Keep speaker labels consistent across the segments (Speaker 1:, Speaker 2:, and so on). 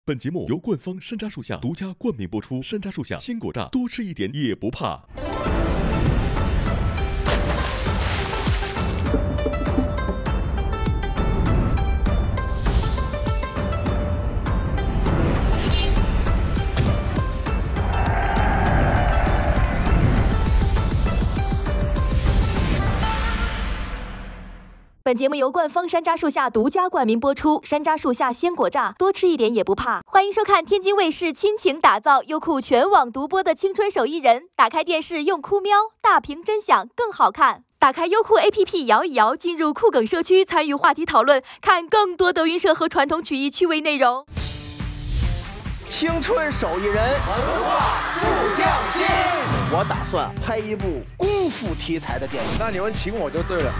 Speaker 1: 本节目由冠方山楂树下独家冠名播出。山楂树下鲜果榨，多吃一点也不怕。
Speaker 2: 本节目由冠方山楂树下独家冠名播出。山楂树下鲜果榨，多吃一点也不怕。欢迎收看天津卫视亲情打造、优酷全网独播的《青春手艺人》。打开电视用酷喵，大屏真响更好看。打开优酷 APP 摇一摇，进入酷梗社区参与话题讨论，看更多德云社和传统曲艺趣味内容。
Speaker 3: 青春手艺人，
Speaker 4: 文化助匠心。
Speaker 3: 我打算拍一部功夫题材的电影。
Speaker 4: 那你们请我就对了。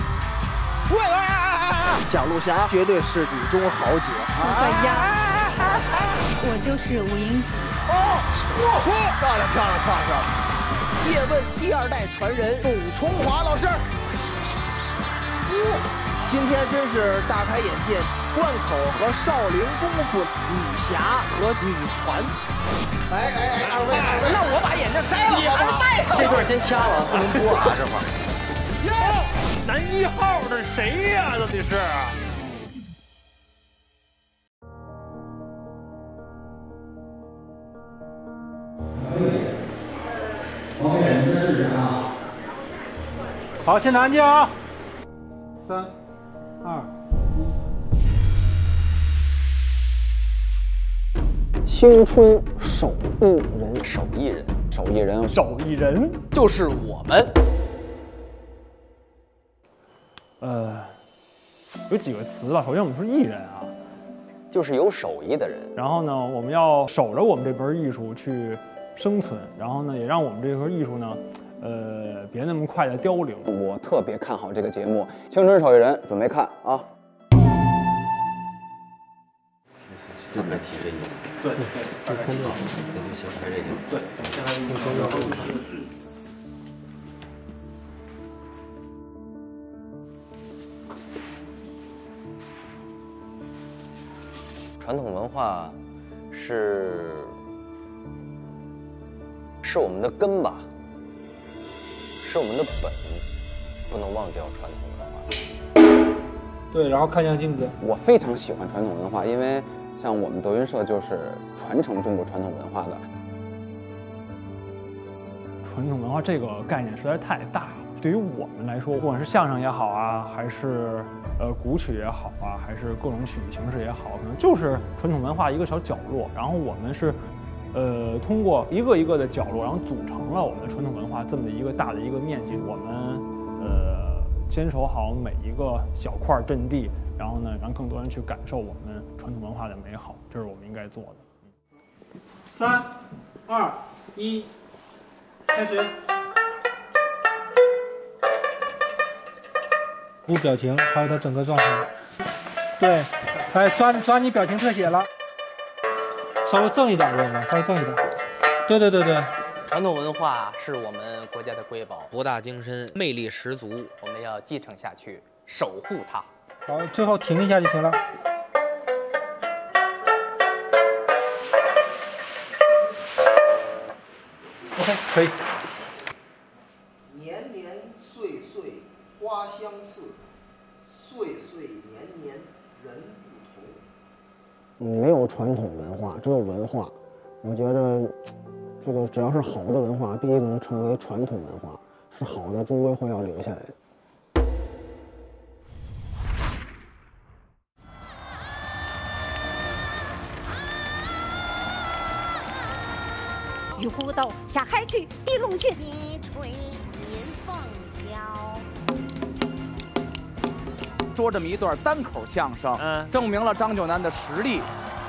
Speaker 3: 蒋璐霞绝对是女中豪杰。
Speaker 5: 小丫，我就是吴英吉。
Speaker 3: 漂亮漂亮漂亮！叶问第2代传人董崇华老师。今天真是大开眼界，贯口和少林功夫、女侠和女团。二位，
Speaker 4: 那我把眼镜摘了，好不好？
Speaker 3: 这段先掐了，不能播啊，这会儿。
Speaker 4: 男1号的谁呀？到底是？
Speaker 6: 好，现在安静啊！3、2、
Speaker 3: 1。青春手艺人，
Speaker 7: 手艺人，手艺人，
Speaker 6: 手艺人
Speaker 7: 就是我们。
Speaker 6: 有几个词吧。首先，我们是艺人啊，
Speaker 7: 就是有手艺的人。
Speaker 6: 然后呢，我们要守着我们这门艺术去生存，然后呢，也让我们这门艺术呢，别那么快的凋零。
Speaker 7: 我特别看好这个节目《青春手艺人》，准备看啊。
Speaker 8: 就该提这一点。对，大概知道，那就先拍这个。对，现在已经收到了。
Speaker 7: 传统文化是我们的根吧，是我们的本，不能忘掉传统文化。
Speaker 6: 对，然后看向镜子。
Speaker 7: 我非常喜欢传统文化，因为像我们德云社就是传承中国传统文化的。
Speaker 6: 传统文化这个概念实在太大了，对于我们来说，不管是相声也好啊，还是古曲也好啊，还是各种曲艺形式也好，可能就是传统文化一个小角落。然后我们是，通过一个一个的角落，然后组成了我们的传统文化这么一个大的一个面积。我们坚守好每一个小块阵地，然后呢，让更多人去感受我们传统文化的美好，这是我们应该做的。3、2、1，开始。无表情，还有他整个状态。对，还抓你表情特写了，稍微正一点的，稍微正一点。对。
Speaker 9: 传统文化是我们国家的瑰宝，博大精深，魅力十足，我们要继承下去，守护它。
Speaker 6: 好，最后停一下就行了。OK， 可以。
Speaker 3: 年年岁岁花相似，岁岁年年人不同。没有传统文化，只有文化。我觉得，这个只要是好的文化，必须能成为传统文化。是好的，终归会要留下来的。
Speaker 5: 玉虎斗下海去，地龙去，
Speaker 10: 你吹银凤箫。
Speaker 4: 说这么一段单口相声，证明了张九南的实力。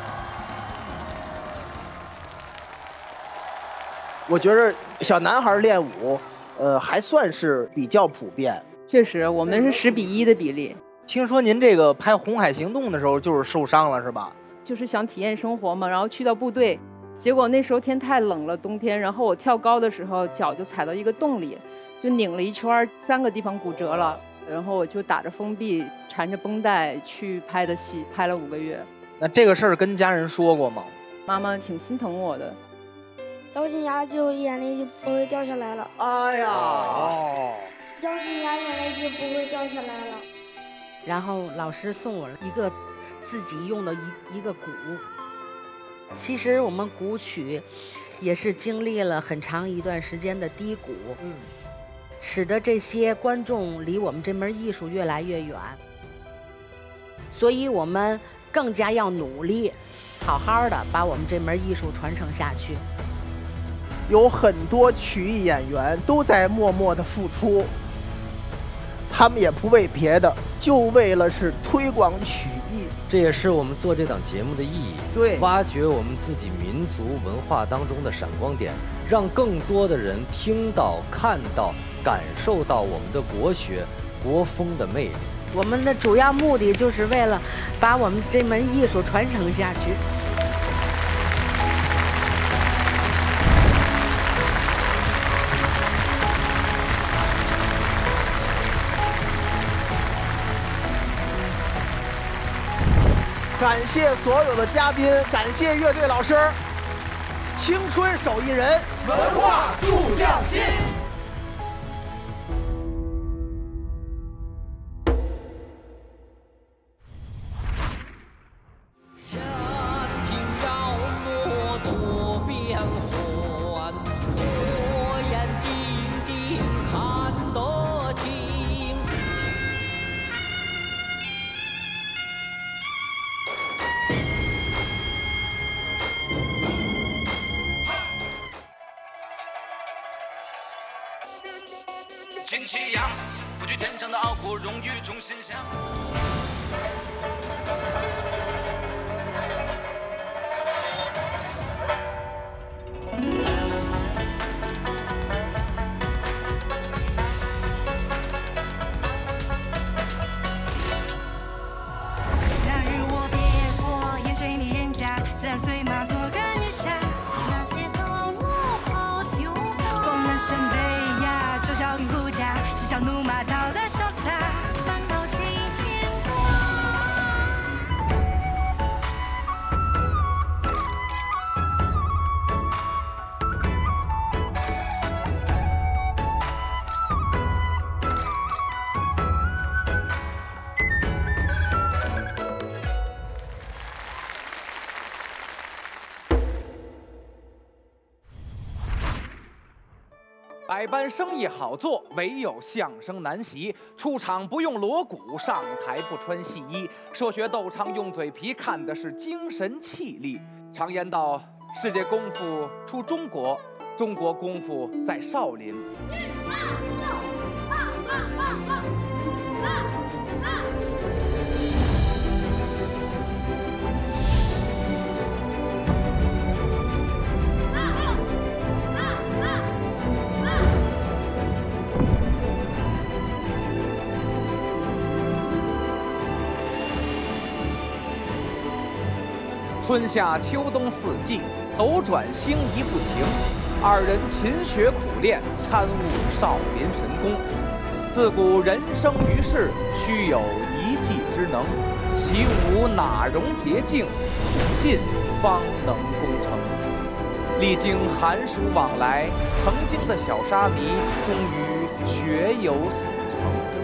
Speaker 3: 我觉得小男孩练武，还算是比较普遍。
Speaker 11: 确实，我们是10比1的比例。
Speaker 9: 听说您这个拍《红海行动》的时候就是受伤了，是吧？
Speaker 11: 就是想体验生活嘛，然后去到部队，结果那时候天太冷了，冬天，然后我跳高的时候脚就踩到一个洞里，就拧了一圈，3个地方骨折了。然后我就打着封闭，缠着绷带去拍的戏，拍了5个月。
Speaker 9: 那这个事儿跟家人说过吗？
Speaker 11: 妈妈挺心疼我的。
Speaker 12: 咬紧牙就眼泪就不会掉下来了。
Speaker 3: 哎呀，
Speaker 12: 咬紧牙眼泪就不会掉下来了。
Speaker 10: 然后老师送我一个自己用的一个鼓。其实我们鼓曲也是经历了很长一段时间的低谷，使得这些观众离我们这门艺术越来越远。所以我们更加要努力，好好的把我们这门艺术传承下去。
Speaker 3: 有很多曲艺演员都在默默的付出，他们也不为别的，就为了是推广曲艺。
Speaker 8: 这也是我们做这档节目的意义。
Speaker 3: 对，
Speaker 8: 挖掘我们自己民族文化当中的闪光点，让更多的人听到、看到、感受到我们的国学、国风的魅力。
Speaker 10: 我们的主要目的就是为了把我们这门艺术传承下去。
Speaker 3: 感谢所有的嘉宾，感谢乐队老师，青春手艺人，文化助匠心。
Speaker 13: 请起扬，不惧天上的傲骨，荣誉重新响。
Speaker 14: 那日我别过盐水里人家，自然随马做个女侠。那些套路好凶，光人生悲呀，周小跟顾家，嬉笑怒骂逃得潇洒，烦恼谁牵挂？
Speaker 4: 百般生意好做，唯有相声难习。出场不用锣鼓，上台不穿戏衣。说学逗唱用嘴皮，看的是精神气力。常言道，世界功夫出中国，中国功夫在少林。春夏秋冬四季，斗转星移不停。二人勤学苦练，参悟少林神功。自古人生于世，须有一技之能，习武哪容捷径，进方能功成。历经寒暑往来，曾经的小沙弥终于学有所成。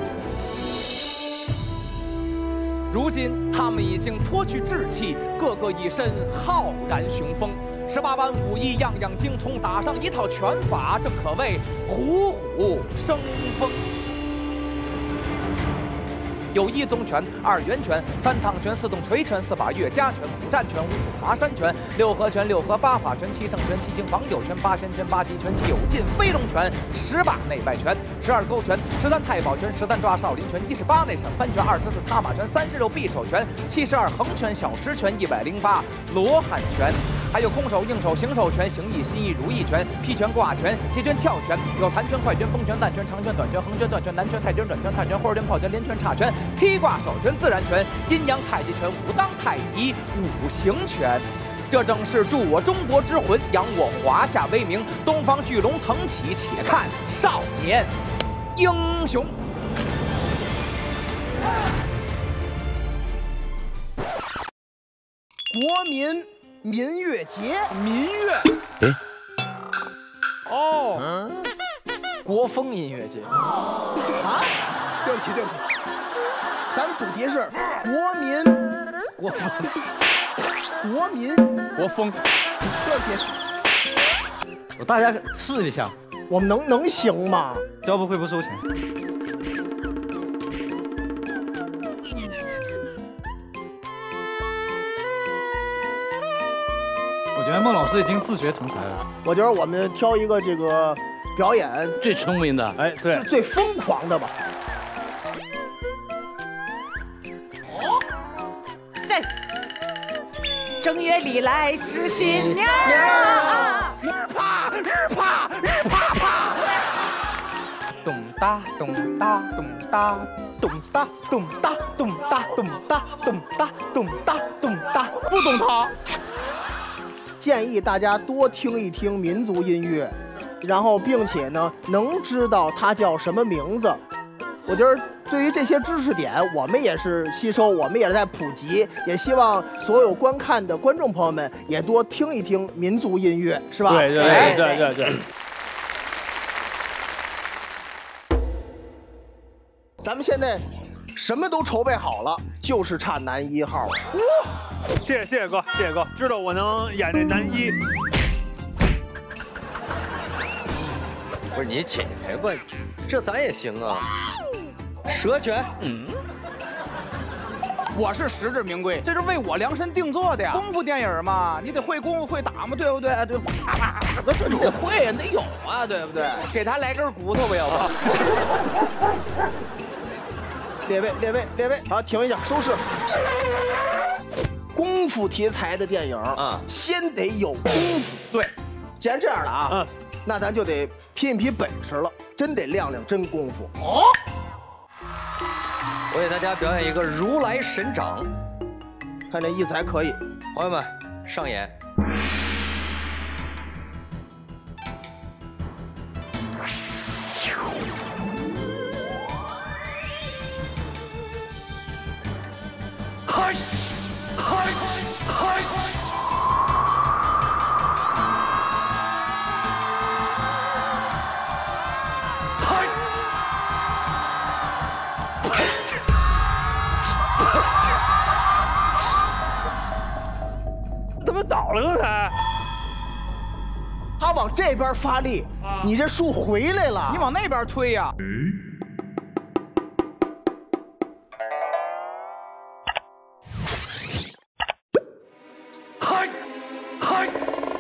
Speaker 4: 如今他们已经脱去稚气，个个一身浩然雄风。18般武艺样样精通，打上一套拳法，正可谓虎虎生风。有1宗拳、2圆拳、3趟拳、4动锤拳、4把岳家拳、5战拳、5步爬山拳、6合拳、6合8法拳、7正拳、7行防九拳、8仙拳、8极拳、9进飞龙拳、10把内外拳、12勾拳、13太保拳、13抓少林拳、18内闪翻拳、24擦马拳、36匕首拳、72横拳、小直拳、108罗汉拳。还有空手、硬手、形手拳、形意、心意、如意拳、劈拳、挂拳、截拳、跳拳，有弹拳、快拳、崩拳、弹拳、长拳、短拳、横拳、断拳、南拳、泰拳、转拳、探拳、花拳、炮拳、连拳、叉拳、劈挂手拳、自然拳、阴阳太极拳、武当太极、五行拳。这正是助我中国之魂，扬我华夏威名，东方巨龙腾起，且看少年英雄。
Speaker 3: 国民民乐节。
Speaker 4: 民乐。哦。国风音乐节。
Speaker 3: 啊？对不起，对不起，咱们主题是国民。
Speaker 4: 国风。
Speaker 3: 国民。
Speaker 4: 国风。
Speaker 3: 对不起。
Speaker 4: 大家试一下，
Speaker 3: 我们能行吗？
Speaker 4: 交不会不收钱。我觉得孟老师已经自学成才了。
Speaker 3: 我觉得我们挑一个这个表演
Speaker 15: 最聪明的，
Speaker 6: 哎，对，
Speaker 3: 是最疯狂的吧。
Speaker 10: 哦，在正月里来是新娘啊！
Speaker 4: 日啪日啪日啪啪，咚哒咚哒咚哒咚哒咚哒咚哒咚哒咚哒咚哒咚哒，不懂它。
Speaker 3: 建议大家多听一听民族音乐，然后并且呢能知道它叫什么名字。我觉得对于这些知识点，我们也是吸收，我们也是在普及，也希望所有观看的观众朋友们也多听一听民族音乐，是吧？
Speaker 6: 对对对对对对。
Speaker 3: 咱们现在什么都筹备好了，就是差男一号了。
Speaker 6: 谢谢哥，谢谢哥，知道我能演这男一。
Speaker 8: 不是你起开吧，这咱也行啊。蛇拳，
Speaker 4: 我是实至名归，这是为我量身定做的呀。功夫电影嘛，你得会功夫会打嘛，对不对？对，啪啪，这你得会呀，得有啊，对不对？给他来根骨头吧，要不？
Speaker 3: 列位，好，停一下，收视。功夫题材的电影啊，先得有功夫。
Speaker 4: 对，
Speaker 3: 既然这样了啊，那咱就得拼一拼本事了，真得亮亮真功夫。
Speaker 4: 哦，
Speaker 8: 我给大家表演一个如来神掌，
Speaker 3: 看这意思还可以。
Speaker 8: 朋友们，上演。
Speaker 13: 嗨，嗨，嗨！
Speaker 6: 怎么倒了刚才？
Speaker 3: 他往这边发力，你这树回来了，
Speaker 4: 你往那边推呀。
Speaker 13: 嗨，嗨！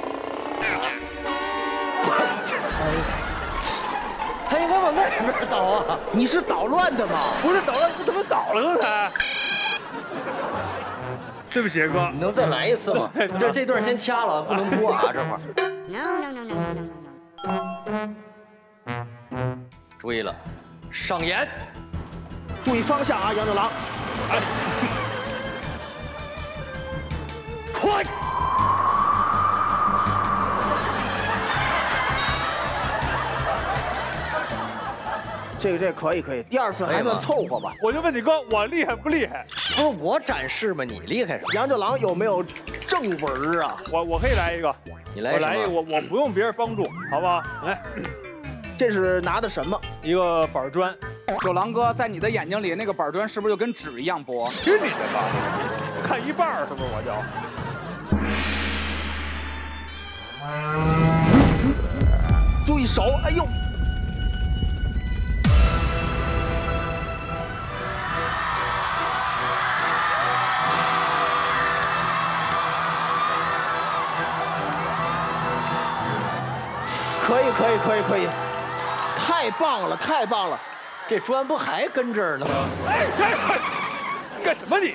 Speaker 8: 他应该往那边倒啊！
Speaker 3: 你是捣乱的吗？
Speaker 6: 不是捣乱，怎么倒了刚才？对不起哥，
Speaker 8: 你能再来一次吗？这段先掐了，不能播啊，这会儿。注意了，上演。
Speaker 3: 注意方向啊，杨九郎。
Speaker 6: 哎，
Speaker 13: 快！
Speaker 3: 这可以，第二次还算凑合吧。
Speaker 6: 我就问你哥，我厉害不厉害？
Speaker 8: 不是我展示吗？你厉害什么？
Speaker 3: 杨九郎有没有正文啊？
Speaker 6: 我可以来一个，
Speaker 8: 你来
Speaker 6: 我来一个，我不用别人帮助，好不好？来，
Speaker 3: 这是拿的什么？
Speaker 6: 一个板砖。
Speaker 4: 九郎哥，在你的眼睛里，那个板砖是不是就跟纸一样薄？
Speaker 6: 去你的吧！看一半是不是我就？
Speaker 3: 注意手，哎呦！可以，太棒了，太棒了！
Speaker 8: 这砖不还跟这儿呢吗？
Speaker 6: 哎，干什么你？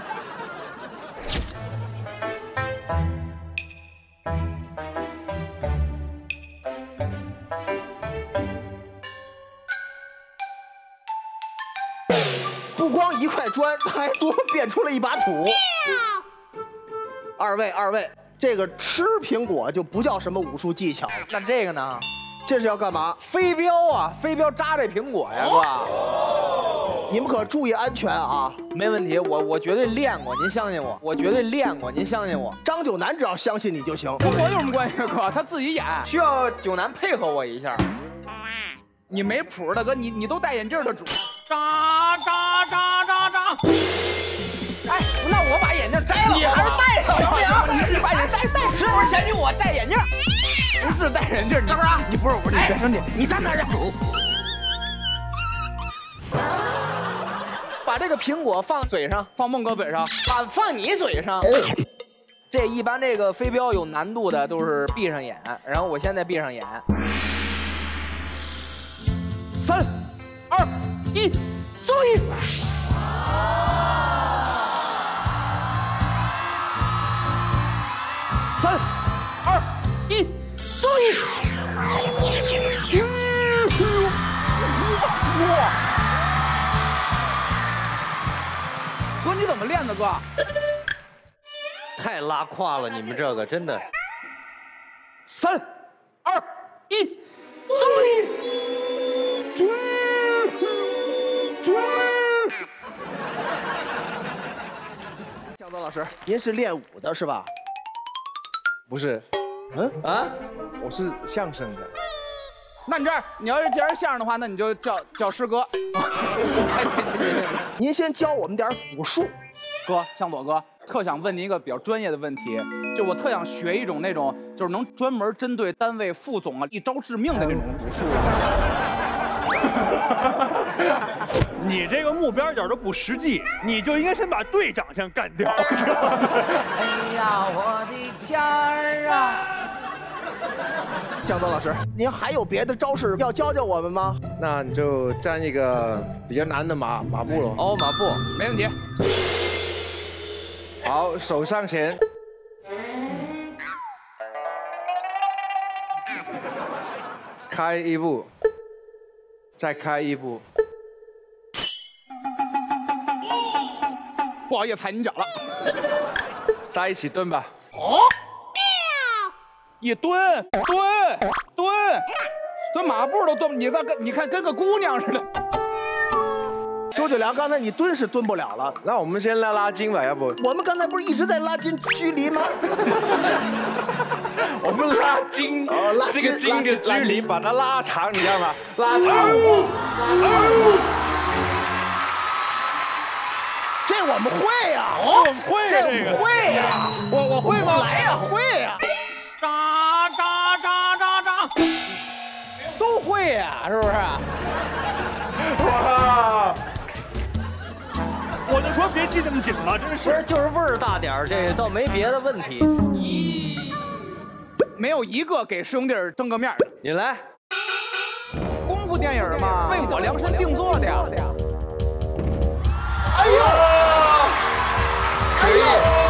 Speaker 3: 不光一块砖，还多变出了一把土。二位，这个吃苹果就不叫什么武术技巧了。
Speaker 4: 那这个呢？
Speaker 3: 这是要干嘛？
Speaker 4: 飞镖啊，飞镖扎这苹果呀，哥。
Speaker 3: 你们可注意安全啊！
Speaker 9: 没问题，我绝对练过，您相信我，我绝对练过，您相信我。
Speaker 3: 张九南只要相信你就行。
Speaker 15: 跟我有什么关系，哥？他自己演，
Speaker 9: 需要九南配合我一下。
Speaker 15: 你没谱，大哥，你都戴眼镜的主。扎。
Speaker 9: 哎，那我把眼镜摘了，
Speaker 15: 你还是戴上行不行？
Speaker 9: 你把眼镜戴，是不是嫌弃我戴眼镜？
Speaker 15: 不是戴眼镜，你不是？你不是，我是你学生弟，你站那儿。
Speaker 9: 把这个苹果放嘴上，
Speaker 15: 放孟哥嘴上，
Speaker 9: 放你嘴上。这一般这个飞镖有难度的都是闭上眼，然后我现在闭上眼。3、2、1，注意！3、2、1，注意！
Speaker 15: 哇！哥，你怎么练的，哥？
Speaker 8: 太拉胯了，你们这个真的。
Speaker 9: 3、2、1，注意！
Speaker 3: 向东老师，您是练武的是吧？
Speaker 16: 不是，我是相声的。
Speaker 15: 那你这样，你要是既然相声的话，那你就叫师哥。
Speaker 3: 您先教我们点武术。
Speaker 15: 哥，向左哥，特想问您一个比较专业的问题，就我特想学一种那种，就是能专门针对单位副总啊一招致命的那种武术。
Speaker 6: 你这个目标一点都不实际，你就应该先把队长先干掉。
Speaker 13: 哎呀，我的天儿啊！
Speaker 3: 向东老师，您还有别的招式要教教我们吗？
Speaker 16: 那你就站一个比较难的马步了。
Speaker 9: 哦，马步，
Speaker 15: 没问题。
Speaker 16: 好，手上前，开一步，再开一步。
Speaker 15: 不好意思，踩你脚了。
Speaker 16: 大家一起蹲吧。
Speaker 15: 哦。一蹲，这马步都蹲，你看跟个姑娘似的。
Speaker 3: 周九良，刚才你蹲是蹲不了了，
Speaker 16: 那我们先拉筋吧，要不？
Speaker 3: 我们刚才不是一直在拉筋距离吗？
Speaker 16: 我们拉筋，这个筋的距离把它拉长，你知道吗？拉长。
Speaker 3: 这我们会呀，
Speaker 6: 我们会
Speaker 3: 这个会呀，
Speaker 15: 我会吗？
Speaker 3: 来呀，会呀。
Speaker 15: 扎，都会呀，是不是？
Speaker 16: 哇！
Speaker 6: 我就说别系那么紧了，真是。
Speaker 8: 不是，就是味儿大点儿，这倒没别的问题。
Speaker 15: 没有一个给师兄弟争个面的。
Speaker 8: 你来。
Speaker 15: 功夫电影嘛，为我量身定做的呀。
Speaker 3: 哎呦！哎呦！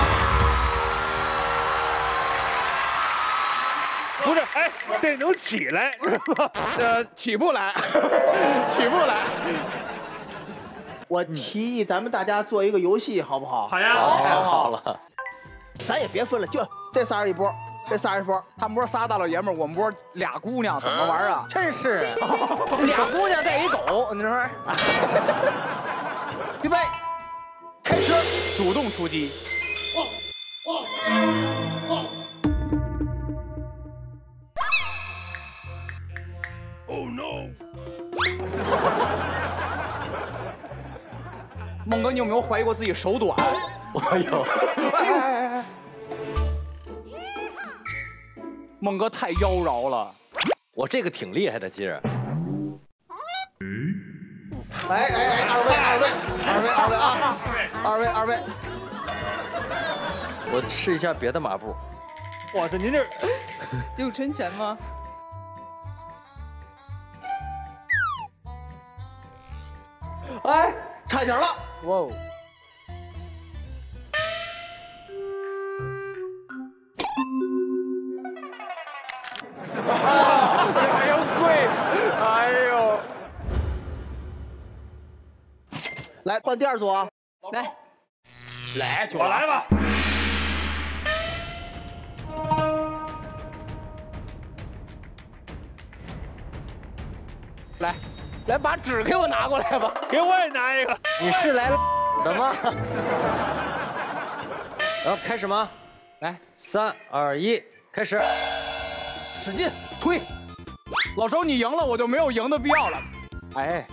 Speaker 6: 不是，哎，得能起来，是吧？
Speaker 15: 起不来，起不来。
Speaker 3: 我提议咱们大家做一个游戏，好不好？
Speaker 6: 好呀，
Speaker 8: 太好了。
Speaker 3: 咱也别分了，就这仨人一波，这仨人一波。
Speaker 15: 他们波仨大老爷们儿，我们波俩姑娘，怎么玩啊？
Speaker 9: 真是，俩姑娘带一狗，你说？
Speaker 3: 预备，开始，
Speaker 15: 主动出击。
Speaker 1: Oh no！
Speaker 15: 孟哥，你有没有怀疑过自己手短？
Speaker 8: 我有。
Speaker 15: 哎！孟哥太妖娆了。
Speaker 8: 我这个挺厉害的，其实。
Speaker 3: 哎，二位，
Speaker 8: 我试一下别的马步。
Speaker 6: 哇塞，您这
Speaker 11: 有春拳吗？
Speaker 3: 哎，差点了！
Speaker 9: 哇哦！
Speaker 16: 还要跪！哎呦！
Speaker 3: 来换第二组啊！
Speaker 15: 来，
Speaker 6: 我来吧。
Speaker 15: 来，
Speaker 9: 来把纸给我拿过来吧，
Speaker 16: 给我也拿一个。
Speaker 8: 你是来了的吗？然后开始吗？
Speaker 9: 来
Speaker 8: ，3、2、1，开始，
Speaker 15: 使劲推。老周你赢了，我就没有赢的必要了。哎，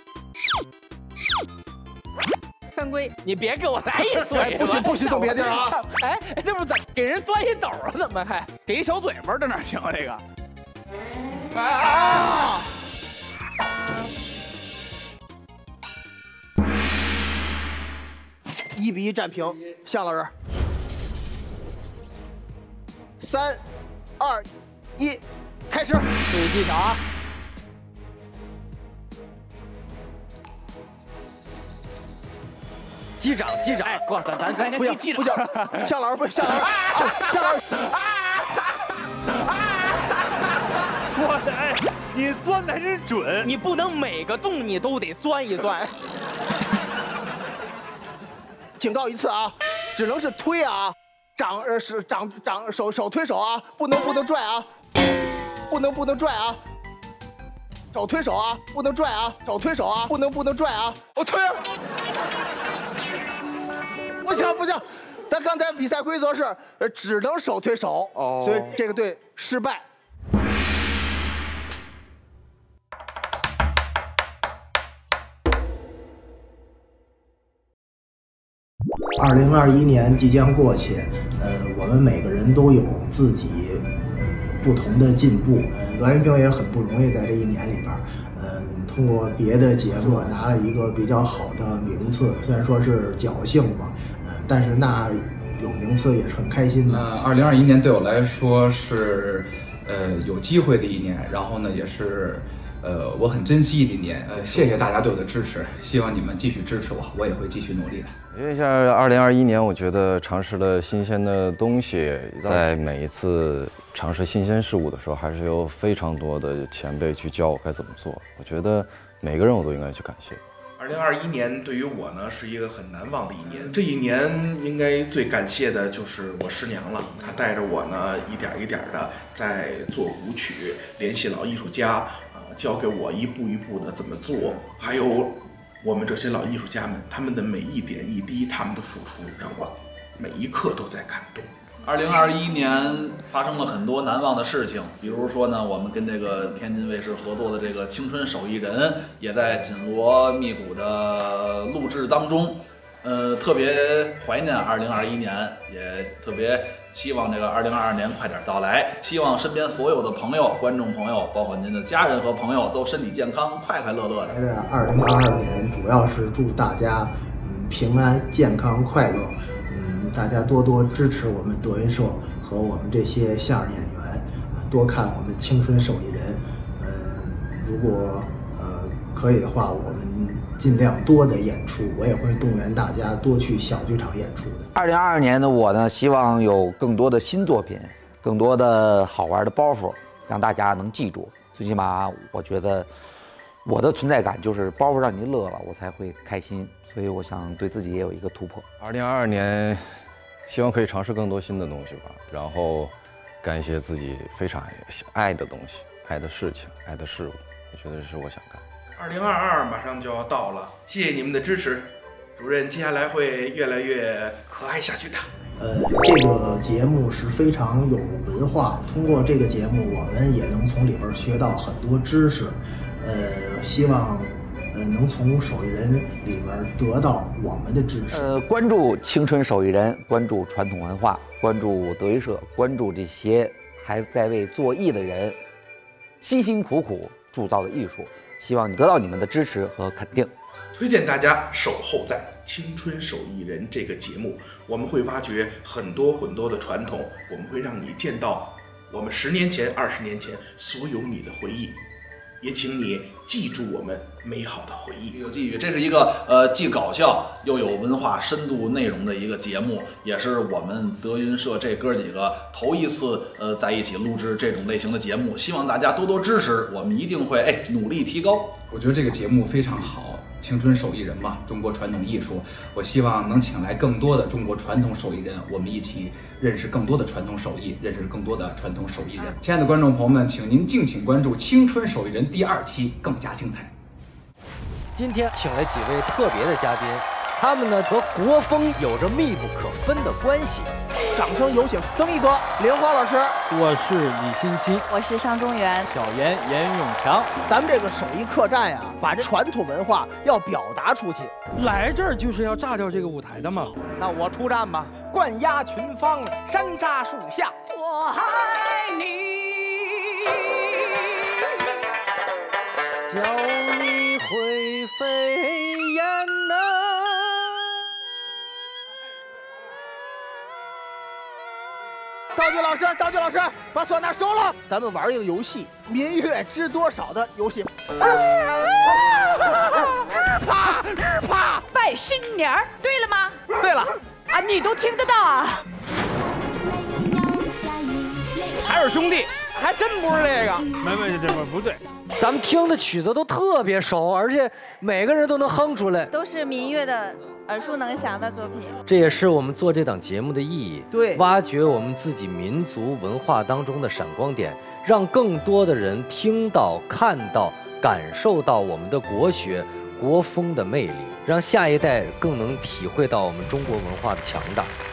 Speaker 11: 犯规！
Speaker 9: 你别给我来一嘴！
Speaker 15: 哎，不许动别地儿啊！
Speaker 9: 哎，这不是给人端一斗啊？怎么还
Speaker 15: 给一小嘴巴的哪行啊？这个。1比1战平，向老师。3、2、1，开始！注意技巧啊！
Speaker 8: 击掌，
Speaker 9: 哎，过咱
Speaker 15: 不行，向老师不向老师，向老师。
Speaker 16: 我的哎，你钻的还真准，
Speaker 9: 你不能每个洞你都得钻一钻。
Speaker 15: 警告一次啊，只能是推啊，手推手啊，不能拽啊，不能拽啊，手推手啊，不能拽啊，手推手啊，不能拽啊，我推。不行，咱刚才比赛规则是只能手推手，所以这个队失败。
Speaker 3: 2021年即将过去，我们每个人都有自己不同的进步。栾云平也很不容易，在这1年里边，通过别的节目拿了一个比较好的名次，虽然说是侥幸吧，但是那有名次也是很开心的。
Speaker 17: 2021年对我来说是有机会的1年，然后呢也是我很珍惜的1年。谢谢大家对我的支持，希望你们继续支持我，我也会继续努力的。
Speaker 7: 因为像2021年，我觉得尝试了新鲜的东西，在每一次尝试新鲜事物的时候，还是有非常多的前辈去教我该怎么做。我觉得每个人我都应该去感谢。
Speaker 18: 2021年对于我呢是一个很难忘的1年。这1年应该最感谢的就是我师娘了，她带着我呢一点一点的在做舞曲，联系老艺术家，教给我一步一步的怎么做，还有我们这些老艺术家们，他们的每一点一滴，他们的付出，让我每一刻都在感动。
Speaker 19: 2021年发生了很多难忘的事情，比如说呢，我们跟这个天津卫视合作的这个《青春手艺人》也在紧锣密鼓的录制当中。特别怀念2021年，也特别希望这个2022年快点到来。希望身边所有的朋友、观众朋友，包括您的家人和朋友，都身体健康、快快乐乐的。
Speaker 3: 2022年主要是祝大家平安、健康、快乐。大家多多支持我们德云社和我们这些相声演员，多看我们青春手艺人。如果可以的话，我们尽量多的演出，我也会动员大家多去小剧场演出的。
Speaker 20: 2022年的我呢，希望有更多的新作品，更多的好玩的包袱，让大家能记住。最起码我觉得我的存在感就是包袱让你乐了，我才会开心。所以我想对自己也有一个突破。
Speaker 7: 2022年，希望可以尝试更多新的东西吧，然后干一些自己非常爱的东西、爱的事情、爱的事物，我觉得这是我想干。
Speaker 18: 2022马上就要到了，谢谢你们的支持，主任接下来会越来越可爱下去的。
Speaker 3: 这个节目是非常有文化，通过这个节目，我们也能从里边学到很多知识。希望能从手艺人里边得到我们的支持。
Speaker 20: 关注青春手艺人，关注传统文化，关注德云社，关注这些还在为做艺的人辛辛苦苦铸造的艺术。希望你得到你们的支持和肯定。
Speaker 18: 推荐大家守候在《青春手艺人》这个节目，我们会挖掘很多的传统，我们会让你见到我们10年前、20年前所有你的回忆。也请你记住我们美好的回忆。
Speaker 19: 有记忆，这是一个既搞笑又有文化深度内容的一个节目，也是我们德云社这哥几个头一次在一起录制这种类型的节目，希望大家多多支持，我们一定会努力提高。
Speaker 17: 我觉得这个节目非常好，青春手艺人嘛，中国传统艺术，我希望能请来更多的中国传统手艺人，我们一起认识更多的传统手艺，认识更多的传统手艺人。亲爱的观众朋友们，请您敬请关注《青春手艺人》第2期，更加精彩。
Speaker 8: 今天请了几位特别的嘉宾，他们呢和国风有着密不可分的关系。
Speaker 3: 掌声有请曾轶可、莲花老师。
Speaker 6: 我是李欣欣，
Speaker 2: 我是尚中原，
Speaker 6: 小严严永强。
Speaker 3: 咱们这个手艺客栈呀，把这传统文化要表达出去。
Speaker 6: 来这儿就是要炸掉这个舞台的嘛。
Speaker 4: 那我出战吧，冠压群芳，山楂树下，
Speaker 14: 我爱你。
Speaker 8: 叫你灰飞烟呐！
Speaker 3: 道具老师，把唢呐收了。咱们玩一个游戏，民乐知多少的游戏。
Speaker 14: 日趴，拜新年儿，对了吗？
Speaker 4: 对了，
Speaker 14: 啊，你都听得到啊？
Speaker 4: 海尔兄弟，还真不是这个。
Speaker 6: 没，不对。
Speaker 8: 咱们听的曲子都特别熟，而且每个人都能哼出来，
Speaker 2: 都是民乐的耳熟能详的作品。
Speaker 8: 这也是我们做这档节目的意义。
Speaker 3: 对，
Speaker 8: 挖掘我们自己民族文化当中的闪光点，让更多的人听到、看到、感受到我们的国学、国风的魅力，让下一代更能体会到我们中国文化的强大。